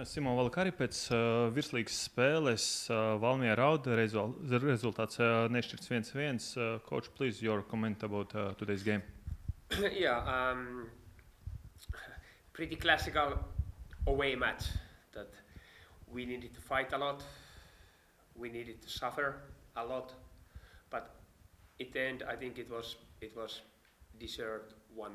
Simon Valkari pēc virslīgas spēles Valmiera Rauda rezultāts nešķirts 1-1. Coach, please, your comment about today's game. Yeah, pretty classical away match that we needed to fight a lot, we needed to suffer a lot, but at the end I think it was deserved 1-1.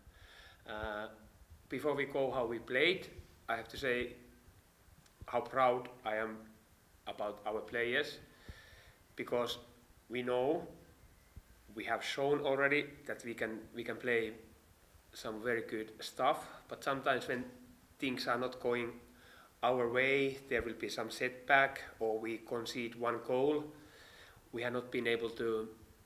Before we go how we played, I have to say how proud I am about our players, because we know, we have shown already that we can play some very good stuff, but sometimes when things are not going our way, there will be some setback or we concede one goal. We have not been able to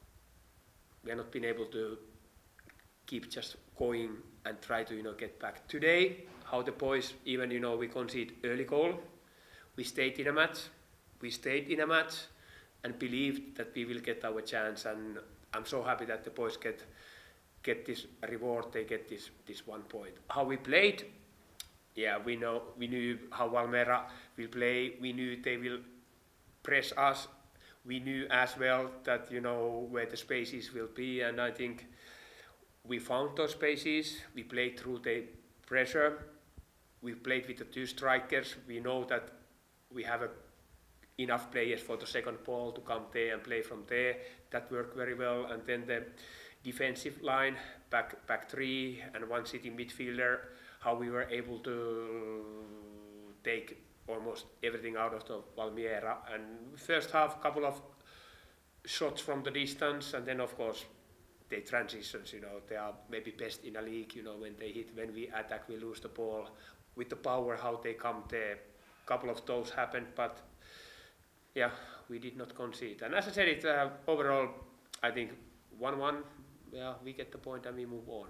keep just going and try to get back. Today, how the boys, even we concede early goal, we stayed in a match and believed that we will get our chance, and I'm so happy that the boys get this reward, they get this 1 point. How we played, yeah, we knew how Valmiera will play, we knew they will press us, we knew as well that where the spaces will be, and I think we found those spaces, we played through the pressure, we played with the two strikers, we know that we have enough players for the second ball to come there and play from there. That worked very well, and then the defensive line, back three and one sitting midfielder, how we were able to take almost everything out of the Valmiera. And first half, couple of shots from the distance, and then of course the transitions, they are maybe best in a league, when they hit, when we attack, we lose the ball. With the power, how they come there, couple of those happened, but yeah, we did not concede. And as I said, it overall, I think 1-1, yeah, we get the point and we move on.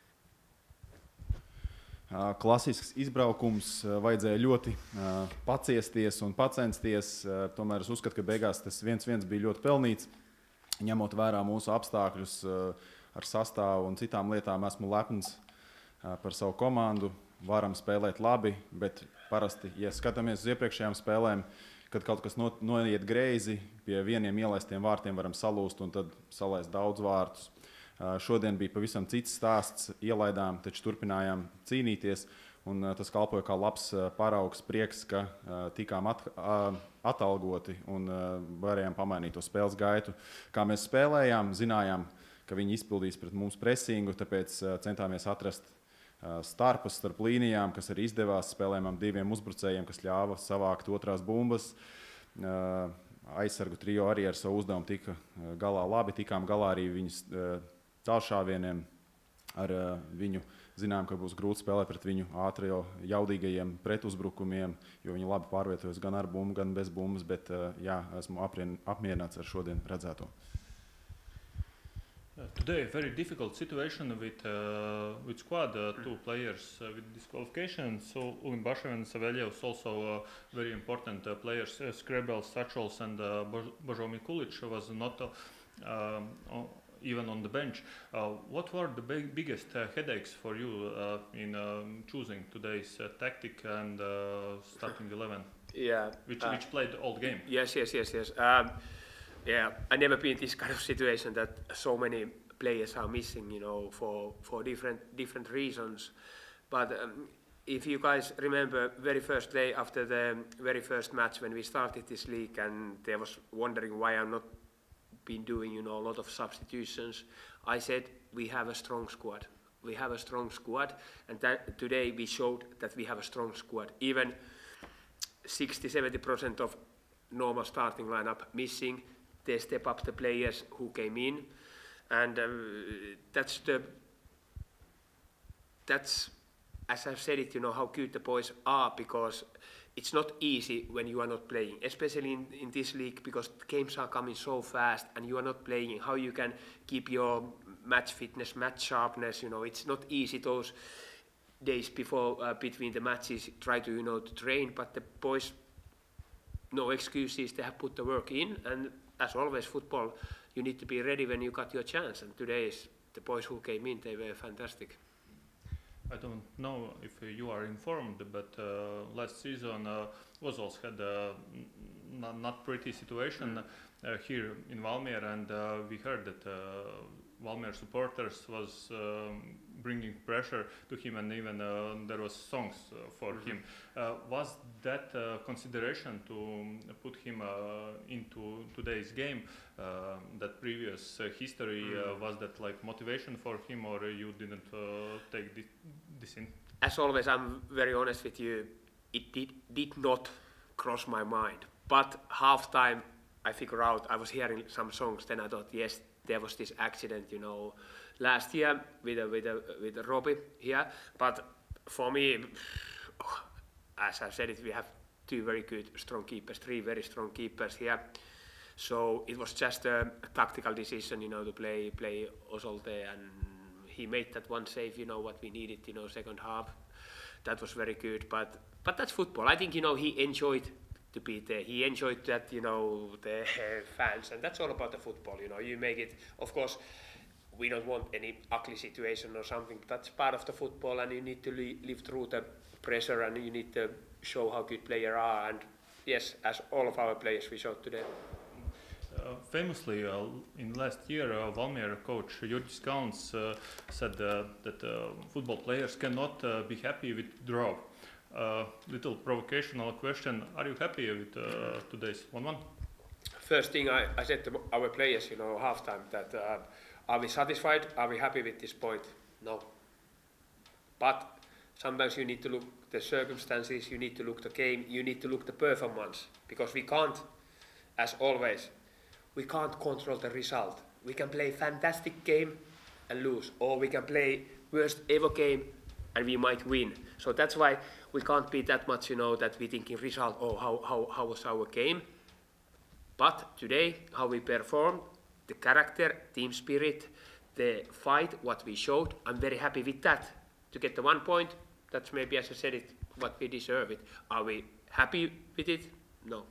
Klasisks izbraukums, vajadzēja ļoti paciesties un pacensties, tomēr es uzskatu, ka beigās tas 1-1 bija ļoti pelnīts. Ņemot vērā mūsu apstākļus ar sastāvu un citām lietām, esmu lepns par savu komandu, varam spēlēt labi, bet parasti, ja skatāmies uz iepriekšējām spēlēm, kad kaut kas noiet greizi, pie vieniem ielaistiem vārtiem varam salūst un tad salaist daudz vārtus. Šodien bija pavisam cits stāsts, ielaidām, taču turpinājām cīnīties, un tas kalpoja kā labs paraugs, prieks, ka tikām atalgoti un varējām pamainīt to spēles gaitu. Kā mēs spēlējām, zinājām, ka viņi izpildīs pret mums presingu, tāpēc centāmies atrast starpus starp līnijām, kas arī izdevās. Spēlējām diviem uzbrucējiem, kas ļāva savākt otrās bumbas. Aizsargu trio arī ar savu uzdevumu tika galā labi, tikām galā arī viņas tālšāvieniem. Ar viņu zinām, ka būs grūti spēlēt pret viņu jaudīgajiem pretuzbrukumiem, jo viņi labi pārvietojas gan ar bumbu, gan bez bumbas, bet jā, esmu apmierināts ar šodien redzēto. Today, a very difficult situation with squad, two players with disqualification. So Ulim Bashev and Savelyev also very important players, Skrebels, Sachols and Božo Mikulic was not even on the bench. What were the biggest headaches for you in choosing today's tactic and starting 11? Yeah, which played all the game. Yes. Yeah, I never been in this kind of situation that so many players are missing, for different reasons. But if you guys remember, very first day after the very first match when we started this league, and there was wondering why I'm not been doing, a lot of substitutions, I said we have a strong squad. We have a strong squad, and today we showed that we have a strong squad. Even 60-70% of normal starting lineup missing. They step up the players who came in, and that's as I've said it, how good the boys are, because it's not easy when you are not playing, especially in this league, because games are coming so fast and you are not playing. How you can keep your match fitness, match sharpness, it's not easy those days before between the matches, try to to train, but the boys, no excuses, they have put the work in, and as always, football, you need to be ready when you got your chance. And today, the boys who came in, they were fantastic. I don't know if you are informed, but last season Ozols had a not pretty situation here in Valmiera, and we heard that Valmiera supporters was bringing pressure to him, and even there was songs for him. Was that consideration to put him into today's game? That previous history was that like motivation for him, or you didn't take this in? As always, I'm very honest with you. It did not cross my mind. But halftime, I figured out. I was hearing some songs. Then I thought, yes, there was this accident, last year with Robbie here. But for me, as I said it, we have two very good, strong keepers, three very strong keepers here. So it was just a tactical decision, to play Osolte, and he made that one save, what we needed, second half. That was very good, but that's football. I think, he enjoyed to be there. He enjoyed that, the fans, and that's all about the football, You make it, of course, we don't want any ugly situation or something, but that's part of the football, and you need to live through the pressure, and you need to show how good players are, and yes, as all of our players we showed today. Famously, in last year, Valmiera coach Jurgis Kauns said that football players cannot be happy with draw. Little provocational question: are you happy with today's 1-1? First thing I said to our players, halftime, that are we satisfied? Are we happy with this point? No. But sometimes you need to look the circumstances, you need to look the game, you need to look the performance, because we can't, as always, we can't control the result. We can play fantastic game and lose, or we can play worst ever game and we might win. So that's why we can't be that much, that we thinking result, how was our game. But today, how we performed, the character, team spirit, the fight, what we showed, I'm very happy with that. To get the 1 point, that's maybe, as I said it, what we deserve it. Are we happy with it? No.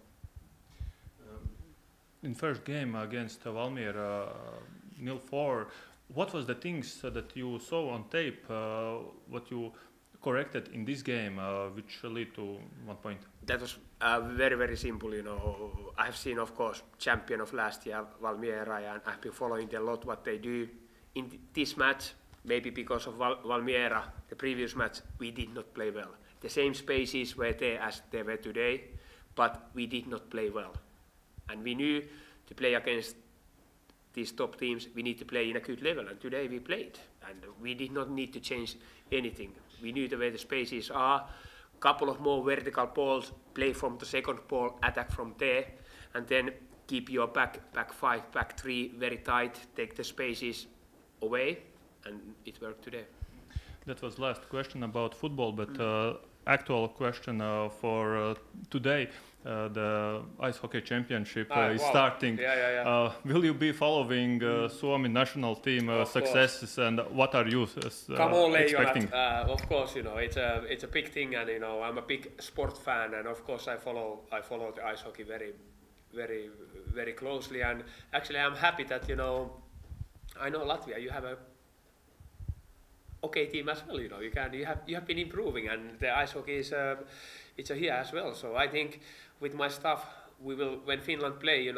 In first game against Valmiera, 0-4, what was the things that you saw on tape, what you corrected in this game, which lead to 1 point? That was very, very simple, I have seen, of course, champion of last year, Valmiera, and I've been following a lot what they do. In this match, maybe because of Valmiera, the previous match, we did not play well. The same spaces were there as they were today, but we did not play well. And we knew to play against these top teams, we need to play in a good level, and today we played. And we did not need to change anything. We knew the way the spaces are, couple of more vertical balls, play from the second ball, attack from there, and then keep your back five, back three very tight, take the spaces away, and it worked today. That was last question about football, but actual question for today. The ice hockey championship is starting. Will you be following Suomi national team successes, and what are you expecting? Of course, it's a big thing, and I'm a big sport fan, and of course I follow the ice hockey very, very, very closely. And actually, I'm happy that I know Latvia. You have a okay team as well. You have been improving, and the ice hockey is it's here as well. So I think with my staff, we will, when Finland play,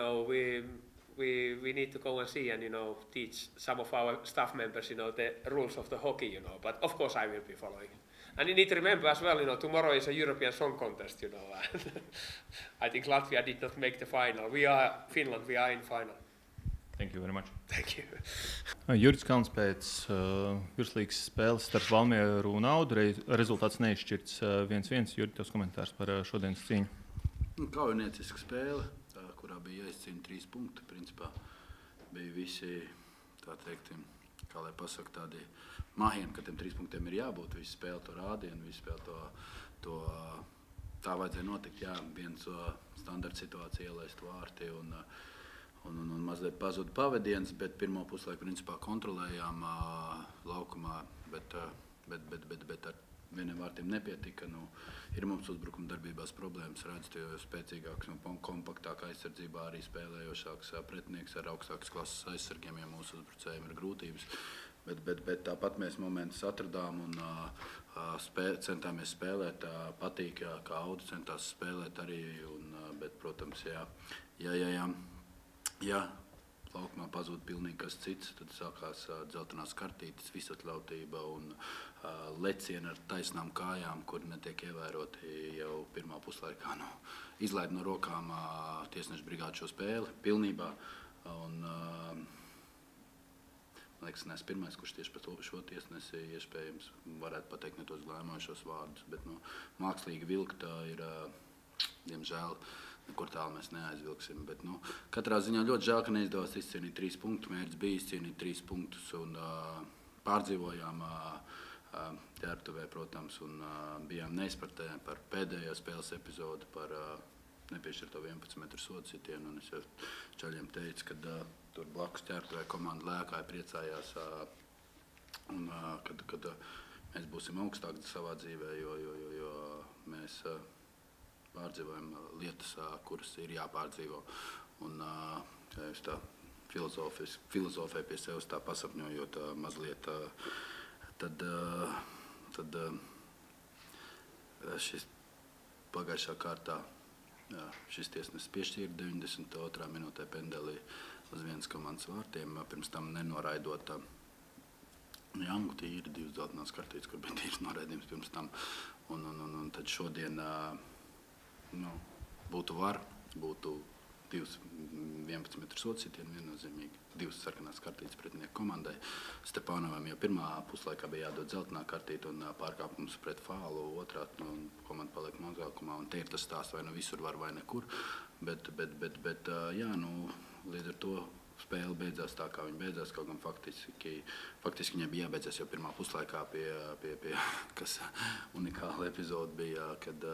we need to go and see and teach some of our staff members the rules of the hockey. But of course I will be following. And you need to remember as well, tomorrow is a European Song Contest. I think Latvia did not make the final. Finland, we are in final. Thank you very much. Thank you. Jurgis Kauns pēc virslīgas spēles starp Valmieru un Audu rezultāts neizšķirts 1-1. Jurgi, tavs komentārs par šodienas cīņu? Kaujinieciska spēle, kurā bija jāizcīna 3 punkti. Principā bija visi, tā teikt, kā lai pasaka, tādi mahieni, ka tiem 3 punktiem ir jābūt. Visi spēle to rādīja, un visi spēle to tā vajadzēja notikt. Jā, viens standarta situācija ielaist vārti un mazliet pazuda pavadiens, bet pirmo puslaiku principā kontrolējām laukumā, bet ar vieniem vārtiem nepietika. Ir mums uzbrukuma darbībās problēmas, redzu, jo spēcīgāks un kompaktāk aizsardzībā arī spēlējošāks pretinieks ar augstākas klases aizsargiem, ja mūsu uzbrucējiem ir grūtības. Bet tāpat mēs momentus atradām un centāmies spēlēt. Patīk, kā Audi centās spēlēt arī. Bet, protams, ja laukumā pazūd pilnīgi kas cits, tad sākās dzeltenās kartītes, visatļautība un lecieni ar taisnām kājām, kur netiek ievēroti jau pirmā puslaikā. Izlaid no rokām tiesnešu brigāde šo spēli pilnībā. Un, man liekas, neesmu pirmais, kurš tieši par šo tiesnesi iespējams varētu pateikt ne tos glēmojušos vārdus, bet mākslīgi vilkt ir, diemžēl, nekur tālu mēs neaizvilksim. Bet, katrā ziņā ļoti žēl, ka neizdevās izcīnīt 3 punktu. Mērķis bija izcīnīt 3 punktus un pārdzīvojām Ķertuvē, protams, un bijām neizpratē par pēdējo spēles epizodu, par nepiešķirto 11 metru sodu sitienu. Un es jau čaļiem teicu, ka tur blakus Ķertuvē komanda lēkāja, priecājās, un kad mēs būsim augstāki savā dzīvē, jo mēs pārdzīvojam lietas, kuras ir jāpārdzīvo. Un, kā jūs tā filozofē pie sevis tā pasapņojot mazliet, tad šis pagājušā kārtā šis tiesnesis piešķīra 92. minūtē pendelī uz vienas komandas vārtiem, pirms tam nenoraidot Jangu tīri 2 dzeltenās kartītes, kur bija tīrs noraidījums pirms tam. Un tad šodien būtu būtu 2 11 metru sodu sitieni viennozīmīgi, 2 sarkanās kartītes pretinieku komandai. Stepanovam jau pirmā puslaikā bija jādod dzeltenā kartīte un pārkāpums pret fālu, otrā komanda paliek mazākumā. Un te ir tas stāsts, vai visur var, vai nekur. Bet līdz ar to spēle beidzās tā, kā viņa beidzās, kaut gan faktiski viņai bija jābeidzās jau pirmā puslaikā pie kas unikāla epizode bija,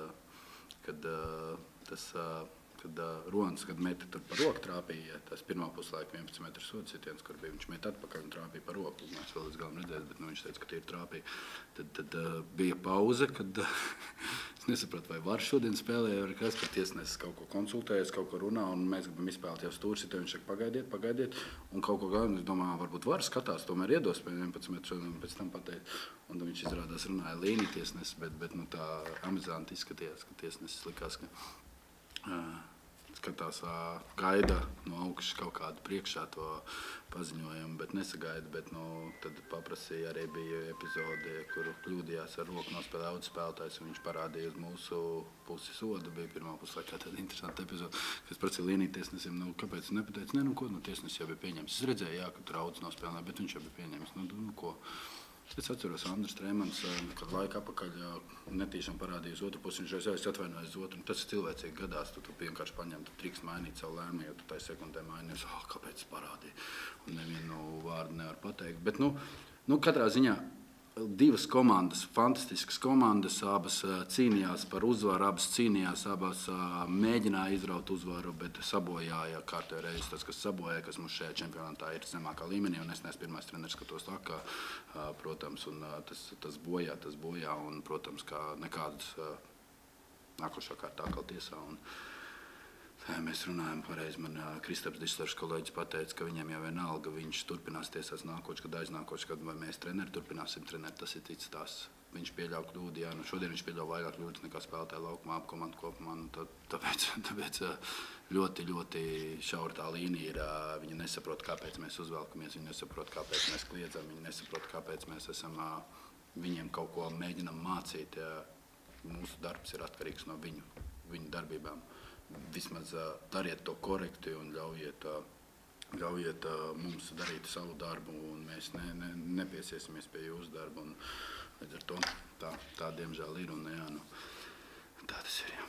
kad Ronis, kad meta tur par roku trāpīja, tas pirmā puslaika 11 metru sodu sitiens, kur bija, viņš meta atpakaļ un trāpīja par roku. Mēs vēl līdz galam redzējām, bet viņš teica, ka tie ir trāpīja. Tad bija pauze, kad es nesapratu, vai var šodien spēlēt, vai kas, kad tiesnesis kaut ko konsultējas, kaut ko runā, un mēs gribam izspēlēt jau stūri sitienu, viņš saka, pagaidiet, un kaut ko gāju, es domāju, varbūt var skatās, tomēr iedos pēc 11 metru un pēc tam pateikt. Un viņš izrādās runāja līnija tiesnesis, bet tā amizanti izskatījās, ka tiesnesis likās, ka skatās, gaida no augšas kaut kādu priekšā to paziņojumu, bet nesagaida. Bet tad paprasīja, arī bija epizode, kur kļūdījās ar roku nospēlē Audi spēlētājs, un viņš parādīja uz mūsu pusi sodu. Bija pirmā puslaikā tāda interesanta epizode, kas prasīja līnija tiesnesim, kāpēc nepateica, tiesnesis jau bija pieņems. Es redzēju, jā, ka tur Audi nospēlē, bet viņš jau bija pieņems. Ko? Es atceros, Andris Trēmans, kad laika apakaļ netīšām parādīja uz otru pusi, viņš reiz atvainojas uz otru. Tas ir cilvēcīgi gadās, tu vienkārši paņem, tu drīkst mainīt savu lēmumu, jo tu tai sekundē mainījies, kāpēc parādīja. Un nevienu vārdu nevar pateikt. Bet, katrā ziņā 2 komandas, fantastiskas komandas, abas cīnījās par uzvaru, abas mēģināja izraut uzvaru, bet sabojāja kārtējo reizi tas, kas sabojāja, kas mums šajā čempionātā ir zemākā līmenī, un es neesmu pirmais treneris, ka to saka, protams, un tas bojā, un, protams, kā nekādas nākošā kārtā atkal tiesā. Mēs runājam pareizi. Man Kristaps Dislers kolēģis pateica, ka viņam jau vienalga, viņš turpinās tiesās nākošu, kad aiznākošu, kad vai mēs treneri turpināsim trenēt, tas ir cits tās. Viņš pieļauj kļūdi, šodien viņš pieļauj vairāk kļūdas nekā spēlētāja laukumā, ap komandu kopumā. Tāpēc ļoti, ļoti šaura tā līnija ir. Viņi nesaprot, kāpēc mēs uzvelkamies, viņi nesaprot, kāpēc mēs kliedzam, viņi nesaprot, kāpēc mēs esam viņiem kaut ko mēģinam mācīt. Mūsu darbs ir atkarīgs no viņu darbībām. Vismaz dariet to korekti un ļaujiet mums darīt savu darbu, un mēs nepiesiesimies pie jūsu darba. Un, līdz ar to tā diemžēl ir, un tā tas ir.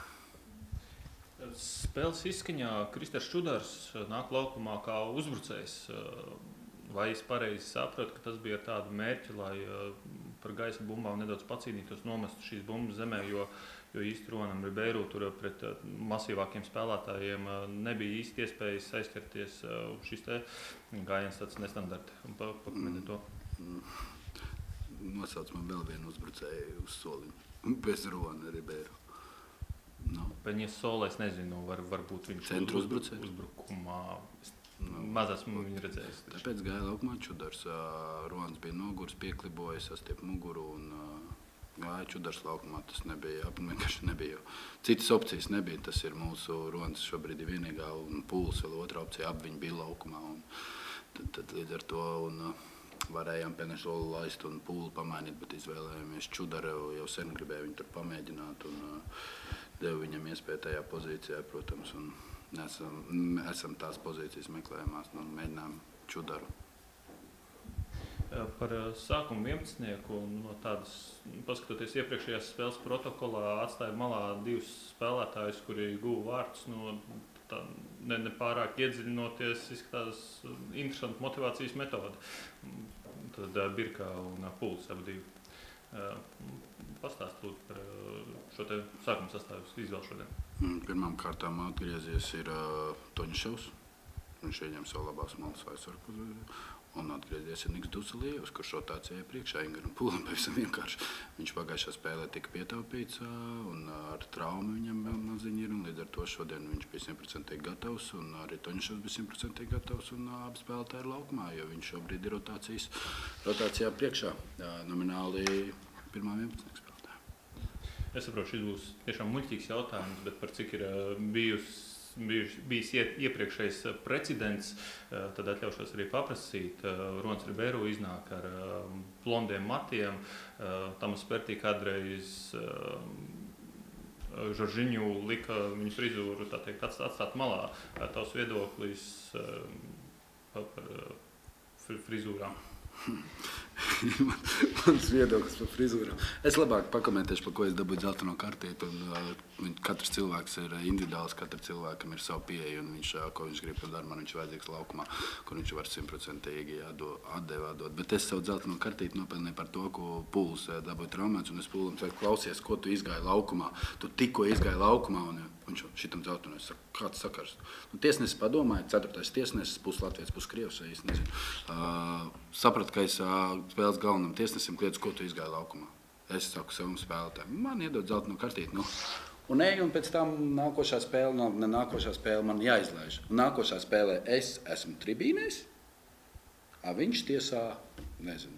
Jā. Spēles izskaņā Kristers Čudars nāk laukumā kā uzbrucējs. Vai es pareizi sapratu, ka tas bija ar tādu mērķi, lai par gaisa bumbām nedaudz pacīnītos, nomestu šīs bumbas zemē, jo īsti Ronam Ribeiru tur pret masīvākiem spēlētājiem nebija īsti iespējas aizskarties. Šis te gājiens tāds nestandarti. Pakomentē to. Nosauc man vēl vienu uzbrucēju uz soliņu. Bez Rona Ribeiru. Peņies Solē, es nezinu, varbūt viņš centru uzbrukumā. Maz esmu viņu redzējis. Tāpēc gāja laukumā Čudars. Ronis bija nogurs, pieklibojas, sastiep muguru un gāja Čudars laukumā. Tas nebija, vienkārši nebija. Citas opcijas nebija. Tas ir mūsu Ronis šobrīd ir vienīgā un Pūls vēl otra opcija. Abi viņi bija laukumā. Tad līdz ar to varējām Penešolu laist un Pūlu pamainīt, bet izvēlējāmies Čudaru. Jau sen gribēju viņu tur pamēģināt un devu viņam iespēju tajā pozīcijā, protams. Un esam tās pozīcijas meklējumās, mēģinām Čudaru. Par sākumu 11. No tādas, paskatoties iepriekšējās spēles protokolā, atstāja malā divus spēlētājus, kuri guva vārtus. Ne pārāk iedziļinoties, izskatās interesanti motivācijas metode. Tad Birka un Pūls abi divi. Pastāst lūdzu par šo te sākuma sastāvus izvēlu šodien. Pirmām kārtām atgriezies ir Toņševs. Viņš ieņem savu labās malas aizsargu. Un atgriezies ir Niks Duselievs, kurš rotācijā priekšā Ingaram Pūlam pavisam vienkārši. Viņš pagājušā spēlē tika pietaupīts un ar traumu viņam vēl maziņi ir. Un līdz ar to šodien viņš bija 100% gatavs un arī Toņševs bija 100% gatavs un abi spēlētāji ir laukumā, jo viņš šobrīd ir rotācijā priekšā. Nomināli pirmā 11. spēlētāja. Es saprotu, šis būs tiešām muļķīgs jautājums, bet par cik ir bijis iepriekšējais precedents, tad atļaušos arī paprasīt. Ronis Ribeiro iznāk ar blondiem matiem. Tamas Pertī kādreiz Žoržiņu lika viņu frizūru atstāt malā. Tavs viedoklis par frizūrām? Mans viedoklis par frizūrām. Es labāk pakomentēšu, par ko es dabūju zeltaino kartīti. Katrs cilvēks ir individuāls, katram cilvēkam ir savu pieeju, un viņš, ko viņš grib darīt, man viņš vajadzīgs laukumā, kur viņš var 100% atdot. Bet es savu zeltaino kartīti nopelnīju par to, ko Pūls dabūja traumēts, un es Pūlim saku, klausies, ko tu izgāji laukumā. Tu tikko izgāji laukumā, un viņš šitam zeltaino, es saku, kāds sakars? Tiesnesis padomāja, 4. tiesnesis, pus Latvijas, pus Krievs, es nezinu. Sapratu, ka es spēles galvenam tiesnesim kliedzu, ko tu izgāji laukumā. Es saku savam spēlētājiem, man iedod zeltaino kartīti. Un pēc tam nākošā spēle man jāizlaiž. Un nākošā spēlē es esmu tribīnēs, viņš tiesā, nezinu,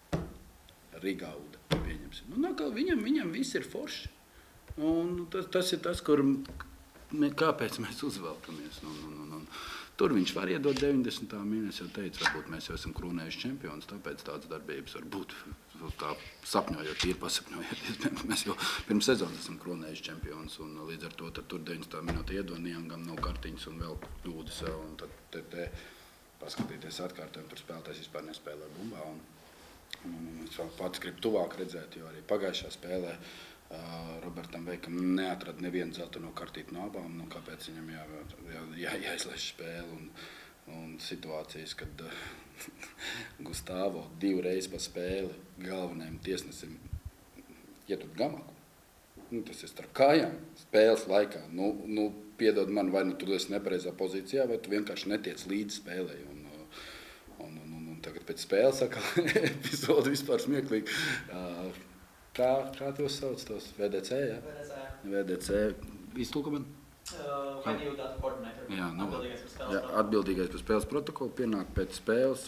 Rigauda, pieņemsim. Viņam viss ir forši. Un tas ir tas, kāpēc mēs uzvelkamies. Tur viņš var iedot 90. Es jau teicu, varbūt mēs jau esam krūnējuši čempionus, tāpēc tādas darbības var būt. Tā sapņojot, pasapņojot. Mēs jau pirms sezonas esam krūnējuši čempionus, un līdz ar to tur 90. minūte iedonījām, gan nav kartiņas un vēl kļūdas. Un tad paskatīties atkārtojumu, tur spēlētājs vispār nespēlē bumbā. Es vēl pats gribu tuvāk redzēt, jo arī pagājušā spēlē Robertam Veikam neatrada nevienu zeltaino kartīti no abām, kāpēc viņam jāizlaiž spēle un situācijas, kad Gustavo 2 reizes pa spēli galvenajam tiesnesim iedod gamaku. Tas ir starp kājām spēles laikā. Piedod man, vai tu esi nepareizā pozīcijā, vai tu vienkārši netiec līdz spēlei. Un tagad pēc spēles saka, epizode vispār smieklīgi. Kā tos sauc tos? VDC, jā? VDC. Iztulko man? Venue data coordinator. Jā, Atbildīgais par spēles protokolu. Atbildīgais par spēles protokolu pienāk pēc spēles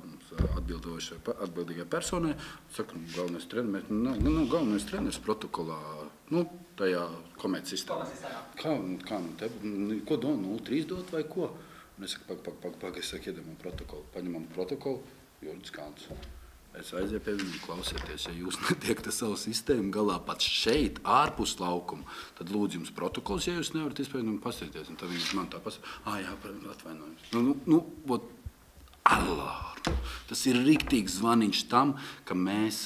atbildīgai personai. Saka, galvenais treneris, galvenais treneris protokolā, tajā komētas sistēmā. Ko dod? 0-3 dot vai ko? Un es saku, es saku, iedamam protokolu. Paņemam protokolu, Jurģis Kalns. Es aizēju pie viņu, klausieties, ja jūs netiekat savu sistēmu galā pat šeit, ārpus laukuma, tad lūdzu jums protokols, ja jūs nevarat izpēdēt un pastīties. Un tad viņš man tā pasaka, jā, atvainojums. Tas ir riktīgs zvaniņš tam, ka mēs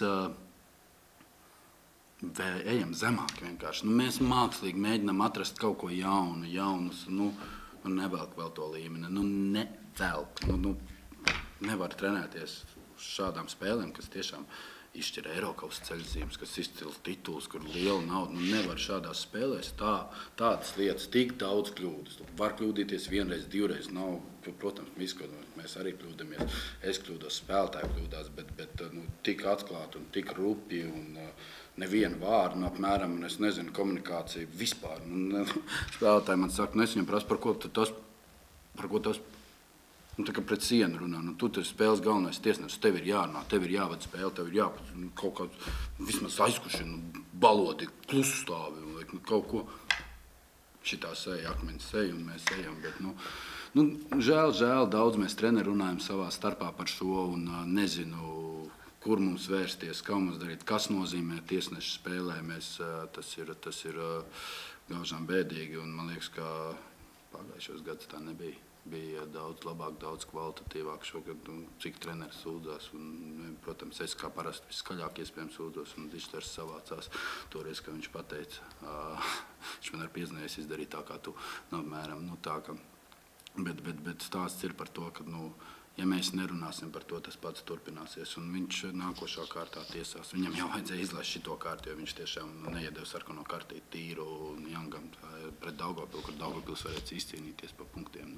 ejam zemāk vienkārši. Mēs mākslīgi mēģinām atrast kaut ko jaunus, nevelk vēl to līmeni, nevelk. Nevar trenēties šādām spēlēm, kas tiešām izšķir Eirokausas ceļzīmes, kas izcila tituls, kur liela nauda. Nevar šādās spēlēs tādas lietas, tik daudz kļūdas. Var kļūdīties vienreiz, divreiz. Nav, protams, mēs arī kļūdamies. Es kļūdos, spēlētāji kļūdās, bet tik atklāti un tik rupi un nevienu vārdu, apmēram, un es nezinu, komunikāciju vispār. Spēlētāji man saka, es viņam prasu, par ko tas. Tā kā pret sienu runā, tu tur spēles galvenais tiesnesis, tev ir jārunā, tev ir jāvada spēle, tev ir jāpat kaut kāds vismaz aizkušana, baloti, klusu stāvi, vai kaut ko. Šitā seja, akmeņa seja, un mēs ejam, bet, žēl, daudz mēs treneri runājam savā starpā par šo, un nezinu, kur mums vērsties, kā mums darīt, kas nozīmē tiesnešu spēlē, tas ir gaužām bēdīgi, un man liekas, ka pagājušos gadus tā nebija. Bija daudz labāk, daudz kvalitatīvāk šogad, cik treneris sūdzās. Un, protams, es kā parasti viskaļāk iespējams sūdzos, un Dišters savācās toreiz, ka viņš pateica. Viņš man ar piezinājis izdarīt tā, kā tu, apmēram, tā, ka, bet stāsts ir par to, ka, ja mēs nerunāsim par to, tas pats turpināsies, un viņš nākošā kārtā tiesās. Viņam jau vajadzēja izlaist šito kārtu, jo viņš tiešām neiedeva sarkano kartīti Tīru un Jangam pret Daugopilu, kur Daugopils varēja izcīnīties pa punktiem.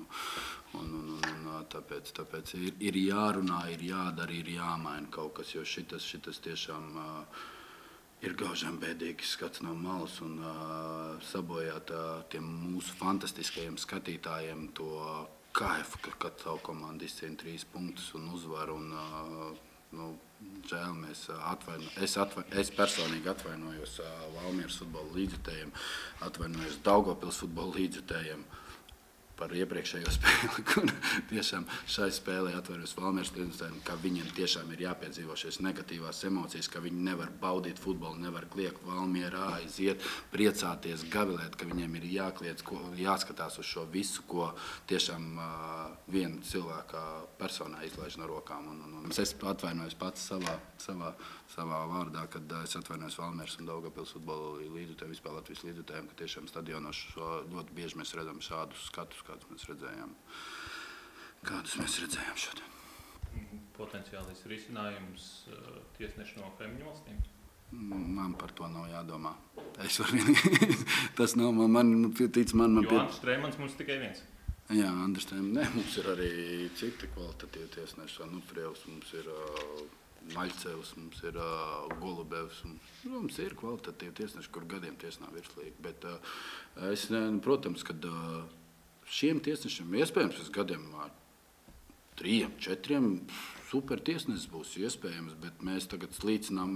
Tāpēc ir jārunā, ir jādara, ir jāmaina kaut kas, jo šitas tiešām ir gaužām bēdīgi skats no malas un sabojāt tiem mūsu fantastiskajiem skatītājiem to kaifu, kad savu komandu izcīna 3 punktus un uzvar. Žēl, es personīgi atvainojos Valmieras futbola līdzjutējiem, atvainojos Daugavpils futbola līdzjutējiem par iepriekšējo spēli, kur tiešām šai spēlē atvainojos Valmieras līdzjutējiem, ka viņiem tiešām ir jāpiedzīvo šīs negatīvās emocijas, ka viņi nevar baudīt futbolu, nevar kliegt Valmierā, aiziet, priecāties, gavilēt, ka viņiem ir jākliedz, jāskatās uz šo visu, ko tiešām viena cilvēka personā izlaiž no rokām. Es atvainojos pats savā vārdā, kad es atvainojos Valmieras un Daugavpils futbola līdzjutējiem, vispār Latvijas līdzjutējiem, ka tiešām stadionos ļoti bieži mēs redzam šādus skatus, kādus mēs redzējām šodien. Potenciālais risinājums tiesneši no kaimiņu valstīm? Man par to nav jādomā. Es varu vienīgi. Tas nav man tic man. Jo Andris Treimans mums tikai viens. Jā, Andris Treimans. Mums ir arī citi kvalitatīvi tiesneši. Nutrievs, mums ir Maļcevs, mums ir Golubevs. Mums ir kvalitatīvi tiesneši, kur gadiem tiesnā virslīgi. Bet es, protams, kad šiem tiesnešiem iespējams pēc gadiem 3, 4 super tiesnesis būs iespējams, bet mēs tagad slīcinām,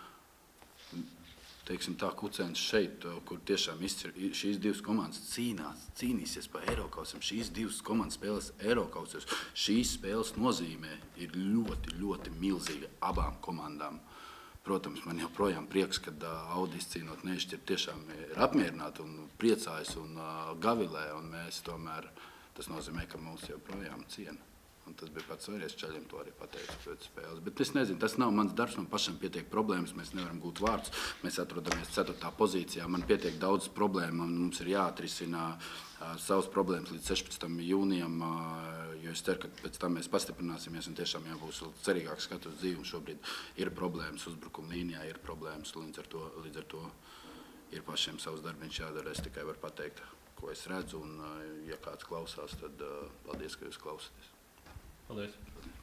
teiksim tā, kucēns šeit, kur tiešām šīs 2 komandas cīnīsies par Eirokausiem. Šīs 2 komandas spēlēs Eirokausos. Šīs spēles nozīmē ir ļoti, ļoti milzīga abām komandām. Protams, man joprojām prieks, kad Audis cīnot nešķir tiešām ir apmierināti un priecājas un gavilē, un mēs tomēr, tas nozīmē, ka mūs joprojām ciena. Un tas bija pats svarīgais, Čaļiem to arī pateicu pēc spēles. Bet es nezinu, tas nav mans darbs, man pašam pietiek problēmas, mēs nevaram gūt vārdus, mēs atrodamies 4. pozīcijā, man pietiek daudz problēmu, mums ir jāatrisina savas problēmas līdz 16. jūnijam, jo es ceru, ka pēc tam mēs pastiprināsimies un tiešām jau būs cerīgāks skatu uz dzīvi. Šobrīd ir problēmas uzbrukuma līnijā, ir problēmas, līdz ar to ir pašiem savus darbiņus jādara. Es tikai varu pateikt, ko es redzu, un ja kāds klausās, tad paldies, ka jūs klausaties. Paldies.